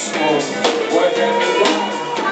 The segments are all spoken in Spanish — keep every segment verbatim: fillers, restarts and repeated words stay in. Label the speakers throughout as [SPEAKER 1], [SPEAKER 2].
[SPEAKER 1] mismo vuelve a jugar.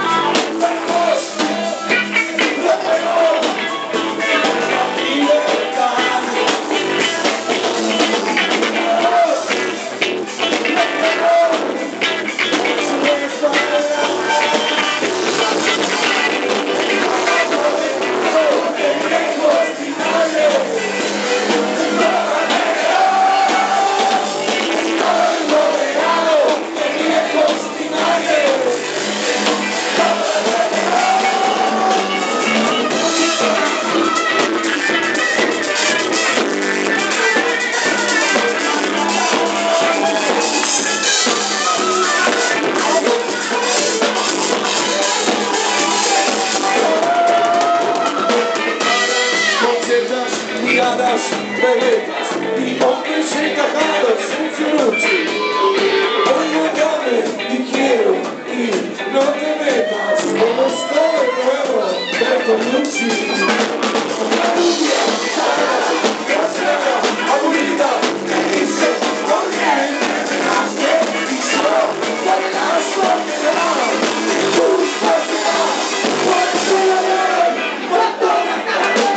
[SPEAKER 1] Miradas, beletas y hombres encajados en su noche. Oigo llame y quiero ir, no te metas, como estoy nuevo, Bertolucci. La rubia, grosera, aburrida, que dice, oye, hazme y yo, por la soledad, tu soledad, por soledad, por toda la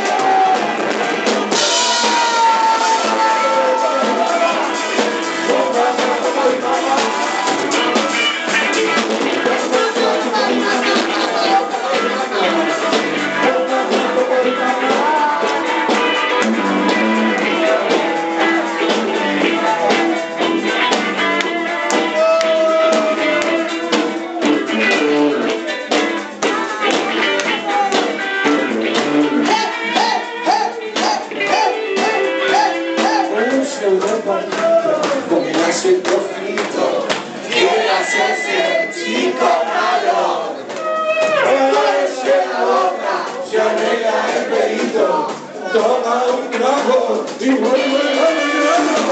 [SPEAKER 1] con el profito, quiere hacerse chico malo. Parece la boca, se arregla el pelito, toma un trago y vuelve a mirar.